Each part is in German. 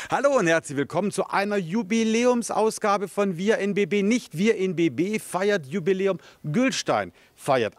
Hallo und herzlich willkommen zu einer Jubiläumsausgabe von Wir in BB. Nicht Wir in BB feiert Jubiläum, Gülstein feiert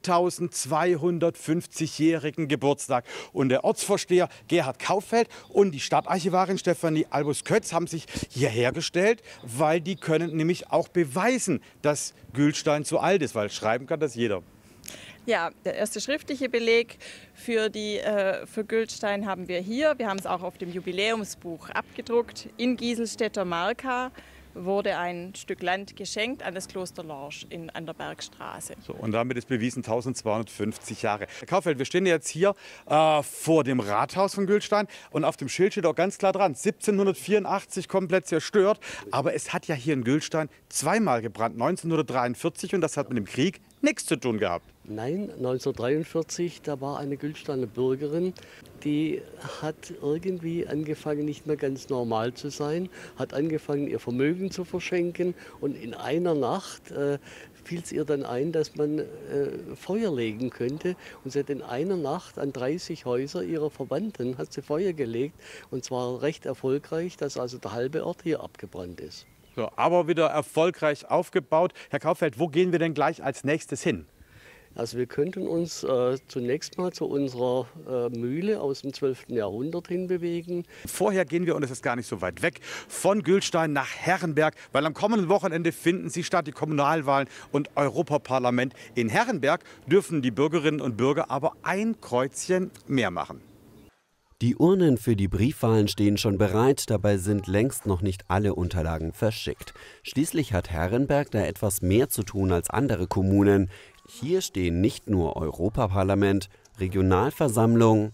1250-jährigen Geburtstag. Und der Ortsvorsteher Gerhard Kauffeld und die Stadtarchivarin Stefanie Albus-Kötz haben sich hierher gestellt, weil die können nämlich auch beweisen, dass Gülstein zu alt ist, weil schreiben kann das jeder. Ja, der erste schriftliche Beleg für Gülstein haben wir hier. Wir haben es auch auf dem Jubiläumsbuch abgedruckt. In Gieselstädter Marka wurde ein Stück Land geschenkt an das Kloster Lorsch an der Bergstraße. So, und damit ist bewiesen 1250 Jahre. Herr Kauffeld, wir stehen jetzt hier vor dem Rathaus von Gülstein und auf dem Schild steht auch ganz klar dran, 1784 komplett zerstört. Aber es hat ja hier in Gülstein zweimal gebrannt, 1943, und das hat mit dem Krieg nichts zu tun gehabt. Nein, 1943, da war eine Gülsteiner Bürgerin, die hat irgendwie angefangen, nicht mehr ganz normal zu sein, hat angefangen, ihr Vermögen zu verschenken, und in einer Nacht fiel es ihr dann ein, dass man Feuer legen könnte, und sie hat in einer Nacht an 30 Häuser ihrer Verwandten hat sie Feuer gelegt, und zwar recht erfolgreich, dass also der halbe Ort hier abgebrannt ist. So, aber wieder erfolgreich aufgebaut. Herr Kauffeld, wo gehen wir denn gleich als nächstes hin? Also wir könnten uns zunächst mal zu unserer Mühle aus dem 12. Jahrhundert hinbewegen. Vorher gehen wir, und es ist gar nicht so weit weg, von Gülstein nach Herrenberg, weil am kommenden Wochenende finden sie statt, die Kommunalwahlen und Europaparlament. In Herrenberg dürfen die Bürgerinnen und Bürger aber ein Kreuzchen mehr machen. Die Urnen für die Briefwahlen stehen schon bereit, dabei sind längst noch nicht alle Unterlagen verschickt. Schließlich hat Herrenberg da etwas mehr zu tun als andere Kommunen. Hier stehen nicht nur Europaparlament, Regionalversammlung,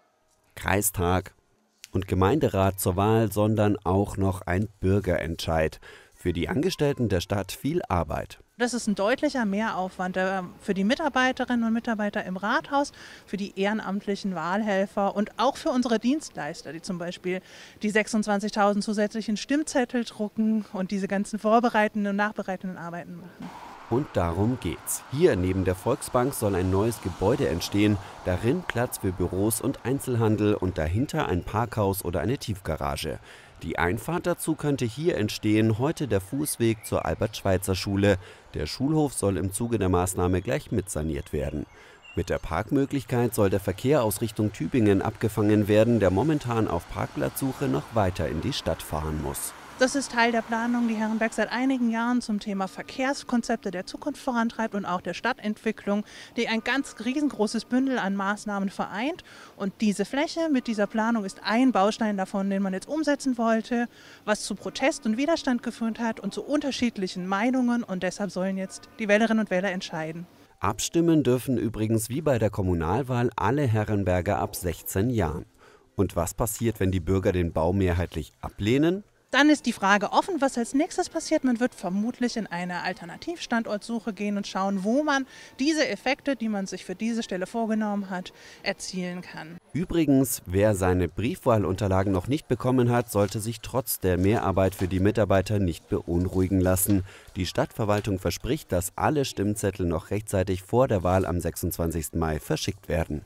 Kreistag und Gemeinderat zur Wahl, sondern auch noch ein Bürgerentscheid. Für die Angestellten der Stadt viel Arbeit. Das ist ein deutlicher Mehraufwand für die Mitarbeiterinnen und Mitarbeiter im Rathaus, für die ehrenamtlichen Wahlhelfer und auch für unsere Dienstleister, die zum Beispiel die 26.000 zusätzlichen Stimmzettel drucken und diese ganzen vorbereitenden und nachbereitenden Arbeiten machen. Und darum geht's. Hier neben der Volksbank soll ein neues Gebäude entstehen, darin Platz für Büros und Einzelhandel und dahinter ein Parkhaus oder eine Tiefgarage. Die Einfahrt dazu könnte hier entstehen, heute der Fußweg zur Albert-Schweitzer-Schule. Der Schulhof soll im Zuge der Maßnahme gleich mitsaniert werden. Mit der Parkmöglichkeit soll der Verkehr aus Richtung Tübingen abgefangen werden, der momentan auf Parkplatzsuche noch weiter in die Stadt fahren muss. Das ist Teil der Planung, die Herrenberg seit einigen Jahren zum Thema Verkehrskonzepte der Zukunft vorantreibt und auch der Stadtentwicklung, die ein ganz riesengroßes Bündel an Maßnahmen vereint. Und diese Fläche mit dieser Planung ist ein Baustein davon, den man jetzt umsetzen wollte, was zu Protest und Widerstand geführt hat und zu unterschiedlichen Meinungen. Und deshalb sollen jetzt die Wählerinnen und Wähler entscheiden. Abstimmen dürfen übrigens wie bei der Kommunalwahl alle Herrenberger ab 16 Jahren. Und was passiert, wenn die Bürger den Bau mehrheitlich ablehnen? Dann ist die Frage offen, was als nächstes passiert. Man wird vermutlich in eine Alternativstandortsuche gehen und schauen, wo man diese Effekte, die man sich für diese Stelle vorgenommen hat, erzielen kann. Übrigens, wer seine Briefwahlunterlagen noch nicht bekommen hat, sollte sich trotz der Mehrarbeit für die Mitarbeiter nicht beunruhigen lassen. Die Stadtverwaltung verspricht, dass alle Stimmzettel noch rechtzeitig vor der Wahl am 26. Mai verschickt werden.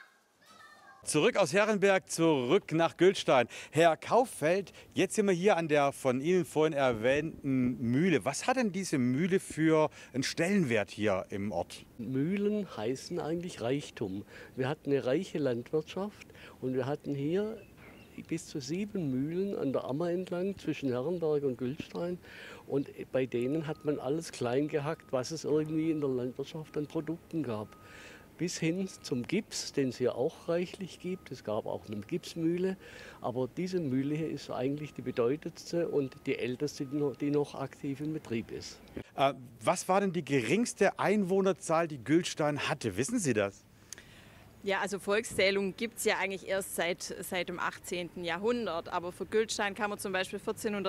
Zurück aus Herrenberg, zurück nach Gülstein. Herr Kauffeld, jetzt sind wir hier an der von Ihnen vorhin erwähnten Mühle. Was hat denn diese Mühle für einen Stellenwert hier im Ort? Mühlen heißen eigentlich Reichtum. Wir hatten eine reiche Landwirtschaft, und wir hatten hier bis zu 7 Mühlen an der Ammer entlang zwischen Herrenberg und Gülstein. Und bei denen hat man alles klein gehackt, was es irgendwie in der Landwirtschaft an Produkten gab. Bis hin zum Gips, den es hier auch reichlich gibt. Es gab auch eine Gipsmühle, aber diese Mühle hier ist eigentlich die bedeutendste und die älteste, die noch aktiv in Betrieb ist. Was war denn die geringste Einwohnerzahl, die Gülstein hatte? Wissen Sie das? Ja, also Volkszählung gibt es ja eigentlich erst seit dem 18. Jahrhundert. Aber für Gülstein kann man zum Beispiel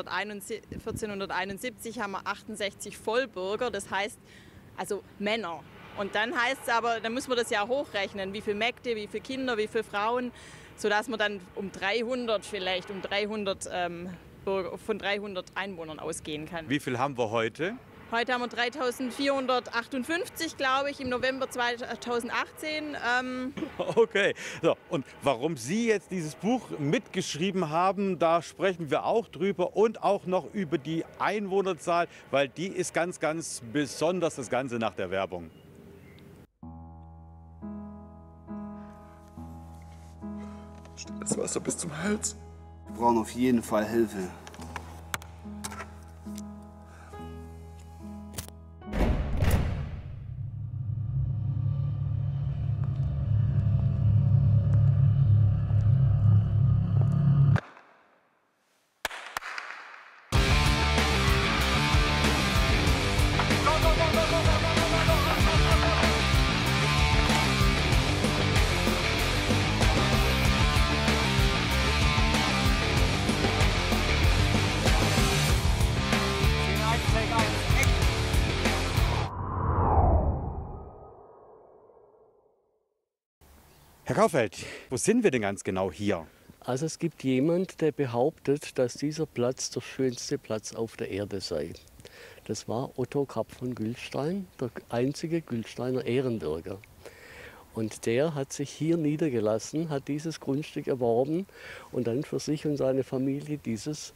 1471 haben wir 68 Vollbürger, das heißt also Männer. Und dann heißt es aber, dann muss man das ja hochrechnen, wie viele Mägde, wie viele Kinder, wie viele Frauen, sodass man dann von 300 Einwohnern ausgehen kann. Wie viel haben wir heute? Heute haben wir 3.458, glaube ich, im November 2018. Okay, so, und warum Sie jetzt dieses Buch mitgeschrieben haben, da sprechen wir auch drüber und auch noch über die Einwohnerzahl, weil die ist ganz, ganz besonders, das Ganze nach der Werbung. Steht das Wasser bis zum Hals? Wir brauchen auf jeden Fall Hilfe. Herr Kaufeld, wo sind wir denn ganz genau hier? Also es gibt jemand, der behauptet, dass dieser Platz der schönste Platz auf der Erde sei. Das war Otto Kapp von Gülstein, der einzige Gülsteiner Ehrenbürger. Und der hat sich hier niedergelassen, hat dieses Grundstück erworben und dann für sich und seine Familie dieses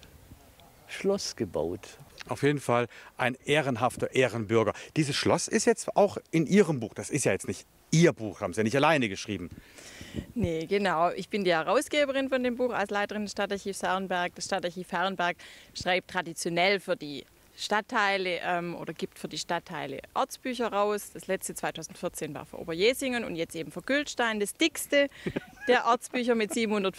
Schloss gebaut. Auf jeden Fall ein ehrenhafter Ehrenbürger. Dieses Schloss ist jetzt auch in Ihrem Buch. Das ist ja jetzt nicht Ihr Buch, haben Sie ja nicht alleine geschrieben. Nee, genau. Ich bin die Herausgeberin von dem Buch als Leiterin des Stadtarchivs Herrenberg. Das Stadtarchiv Herrenberg schreibt traditionell für die Stadtteile oder gibt für die Stadtteile Ortsbücher raus. Das letzte 2014 war für Oberjesingen und jetzt eben für Gülstein. Das dickste der Ortsbücher mit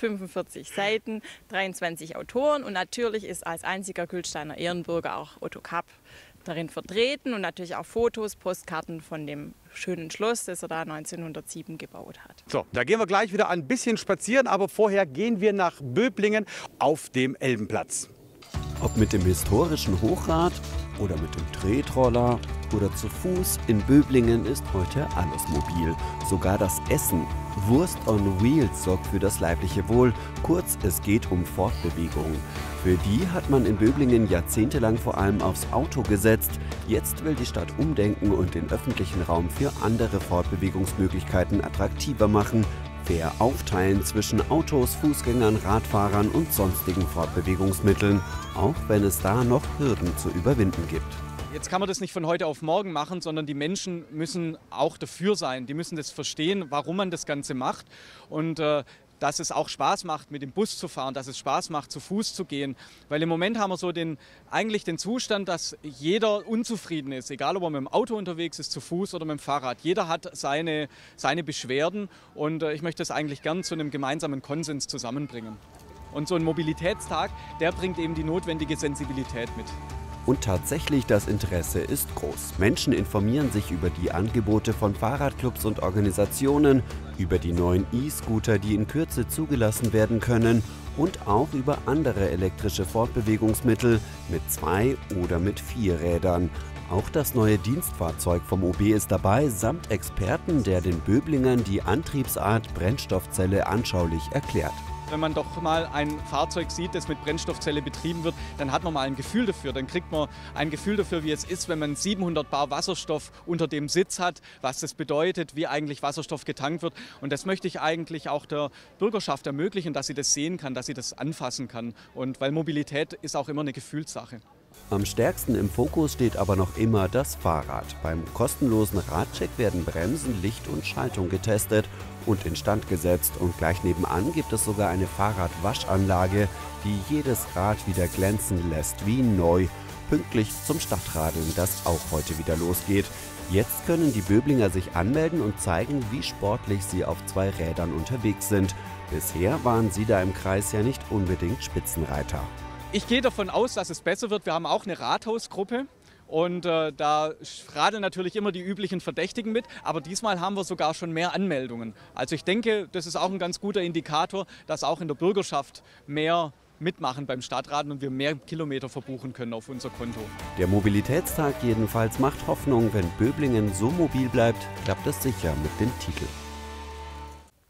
745 Seiten, 23 Autoren. Und natürlich ist als einziger Gülsteiner Ehrenbürger auch Otto Kapp darin vertreten und natürlich auch Fotos, Postkarten von dem schönen Schloss, das er da 1907 gebaut hat. So, da gehen wir gleich wieder ein bisschen spazieren, aber vorher gehen wir nach Böblingen auf dem Elbenplatz. Ob mit dem historischen Hochrad oder mit dem Tretroller oder zu Fuß, in Böblingen ist heute alles mobil. Sogar das Essen. Wurst on Wheels sorgt für das leibliche Wohl. Kurz, es geht um Fortbewegung. Für die hat man in Böblingen jahrzehntelang vor allem aufs Auto gesetzt. Jetzt will die Stadt umdenken und den öffentlichen Raum für andere Fortbewegungsmöglichkeiten attraktiver machen. Fair aufteilen zwischen Autos, Fußgängern, Radfahrern und sonstigen Fortbewegungsmitteln, auch wenn es da noch Hürden zu überwinden gibt. Jetzt kann man das nicht von heute auf morgen machen, sondern die Menschen müssen auch dafür sein. Die müssen das verstehen, warum man das Ganze macht und dass es auch Spaß macht, mit dem Bus zu fahren, dass es Spaß macht, zu Fuß zu gehen. Weil im Moment haben wir so eigentlich den Zustand, dass jeder unzufrieden ist, egal ob er mit dem Auto unterwegs ist, zu Fuß oder mit dem Fahrrad. Jeder hat seine Beschwerden und ich möchte das eigentlich gern zu einem gemeinsamen Konsens zusammenbringen. Und so ein Mobilitätstag, der bringt eben die notwendige Sensibilität mit. Und tatsächlich, das Interesse ist groß. Menschen informieren sich über die Angebote von Fahrradclubs und Organisationen, über die neuen E-Scooter, die in Kürze zugelassen werden können und auch über andere elektrische Fortbewegungsmittel mit 2 oder mit 4 Rädern. Auch das neue Dienstfahrzeug vom OB ist dabei, samt Experten, der den Böblingern die Antriebsart Brennstoffzelle anschaulich erklärt. Wenn man doch mal ein Fahrzeug sieht, das mit Brennstoffzelle betrieben wird, dann hat man mal ein Gefühl dafür. Dann kriegt man ein Gefühl dafür, wie es ist, wenn man 700 Bar Wasserstoff unter dem Sitz hat, was das bedeutet, wie eigentlich Wasserstoff getankt wird. Und das möchte ich eigentlich auch der Bürgerschaft ermöglichen, dass sie das sehen kann, dass sie das anfassen kann. Und weil Mobilität ist auch immer eine Gefühlssache. Am stärksten im Fokus steht aber noch immer das Fahrrad. Beim kostenlosen Radcheck werden Bremsen, Licht und Schaltung getestet und instand gesetzt. Und gleich nebenan gibt es sogar eine Fahrradwaschanlage, die jedes Rad wieder glänzen lässt wie neu. Pünktlich zum Stadtradeln, das auch heute wieder losgeht. Jetzt können die Böblinger sich anmelden und zeigen, wie sportlich sie auf 2 Rädern unterwegs sind. Bisher waren sie da im Kreis ja nicht unbedingt Spitzenreiter. Ich gehe davon aus, dass es besser wird. Wir haben auch eine Rathausgruppe und da radeln natürlich immer die üblichen Verdächtigen mit. Aber diesmal haben wir sogar schon mehr Anmeldungen. Also ich denke, das ist auch ein ganz guter Indikator, dass auch in der Bürgerschaft mehr mitmachen beim Stadtradeln und wir mehr Kilometer verbuchen können auf unser Konto. Der Mobilitätstag jedenfalls macht Hoffnung. Wenn Böblingen so mobil bleibt, klappt es sicher mit dem Titel.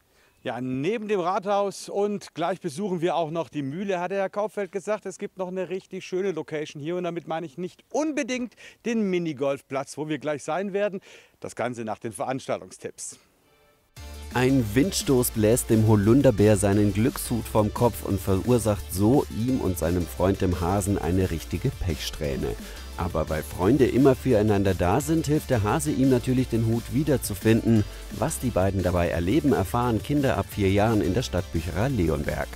Ja, neben dem Rathaus und gleich besuchen wir auch noch die Mühle, hat der Herr Kauffeld gesagt. Es gibt noch eine richtig schöne Location hier und damit meine ich nicht unbedingt den Minigolfplatz, wo wir gleich sein werden. Das Ganze nach den Veranstaltungstipps. Ein Windstoß bläst dem Holunderbär seinen Glückshut vom Kopf und verursacht so ihm und seinem Freund dem Hasen eine richtige Pechsträhne. Aber weil Freunde immer füreinander da sind, hilft der Hase ihm natürlich, den Hut wiederzufinden. Was die beiden dabei erleben, erfahren Kinder ab 4 Jahren in der Stadtbücherei Leonberg.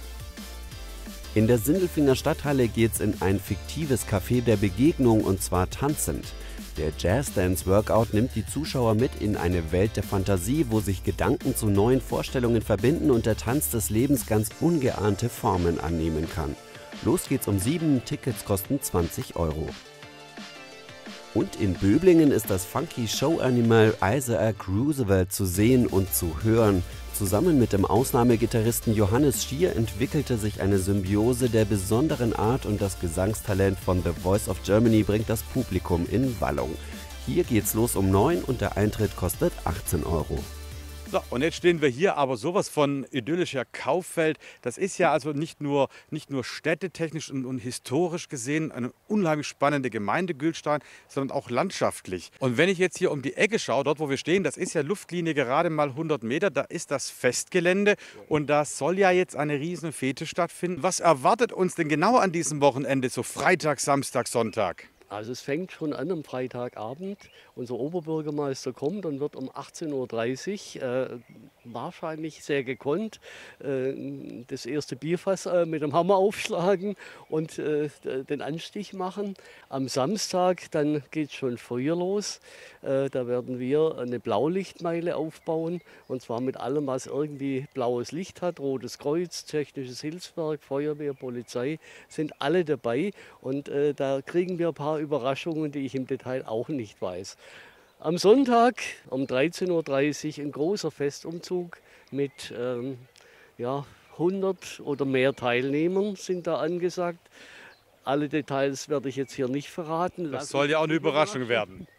In der Sindelfinger Stadthalle geht's in ein fiktives Café der Begegnung, und zwar tanzend. Der Jazz-Dance-Workout nimmt die Zuschauer mit in eine Welt der Fantasie, wo sich Gedanken zu neuen Vorstellungen verbinden und der Tanz des Lebens ganz ungeahnte Formen annehmen kann. Los geht's um 7, Tickets kosten 20 €. Und in Böblingen ist das funky Show-Animal Isaac Roosevelt zu sehen und zu hören. Zusammen mit dem Ausnahmegitarristen Johannes Schier entwickelte sich eine Symbiose der besonderen Art und das Gesangstalent von The Voice of Germany bringt das Publikum in Wallung. Hier geht's los um 9 und der Eintritt kostet 18 €. So, und jetzt stehen wir hier, aber sowas von idyllischer Kauffeld. Das ist ja also nicht nur städtetechnisch und historisch gesehen eine unheimlich spannende Gemeinde Gülstein, sondern auch landschaftlich. Und wenn ich jetzt hier um die Ecke schaue, dort wo wir stehen, das ist ja Luftlinie gerade mal 100 Meter, da ist das Festgelände und da soll ja jetzt eine riesen Fete stattfinden. Was erwartet uns denn genau an diesem Wochenende, so Freitag, Samstag, Sonntag? Also es fängt schon an am Freitagabend. Unser Oberbürgermeister kommt und wird um 18:30 Uhr, wahrscheinlich sehr gekonnt, das erste Bierfass mit dem Hammer aufschlagen und den Anstich machen. Am Samstag dann geht es schon früher los. Da werden wir eine Blaulichtmeile aufbauen, und zwar mit allem, was irgendwie blaues Licht hat. Rotes Kreuz, Technisches Hilfswerk, Feuerwehr, Polizei sind alle dabei, und da kriegen wir ein paar Überraschungen, die ich im Detail auch nicht weiß. Am Sonntag um 13:30 Uhr ein großer Festumzug mit 100 oder mehr Teilnehmern sind da angesagt. Alle Details werde ich jetzt hier nicht verraten. Das soll ja auch eine Überraschung werden.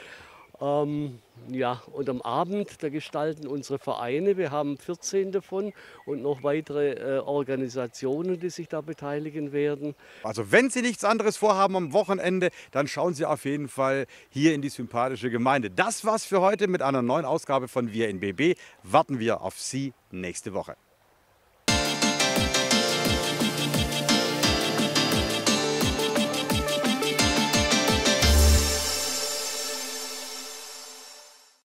Ja, und am Abend, da gestalten unsere Vereine, wir haben 14 davon und noch weitere Organisationen, die sich da beteiligen werden. Also wenn Sie nichts anderes vorhaben am Wochenende, dann schauen Sie auf jeden Fall hier in die sympathische Gemeinde. Das war's für heute mit einer neuen Ausgabe von Wir in BB. Warten wir auf Sie nächste Woche.